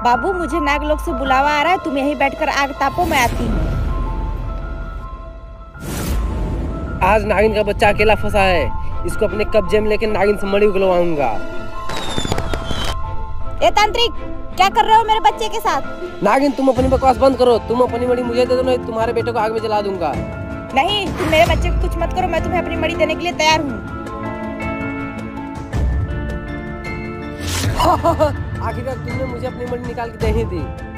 बाबू मुझे नागलोक से बुलावा आ रहा है, तुम यहीं बैठकर आग तापो, मैं आती हूँ। आज नागिन का बच्चा अकेला फंसा है, इसको अपने कब्जे में लेकर नागिन से मणि उगलवाऊंगा। ए तांत्रिक, क्या कर रहे हो मेरे बच्चे के साथ? नागिन तुम अपनी बकवास बंद करो, तुम अपनी मणि मुझे दे दो, नहीं तुम्हारे बेटे को आग में जला दूंगा। नहीं, तुम मेरे बच्चे को कुछ मत करो, मैं तुम्हें अपनी मणि देने के लिए तैयार हूँ। आखिरकार तुमने मुझे अपनी मणि निकाल के दे ही दी।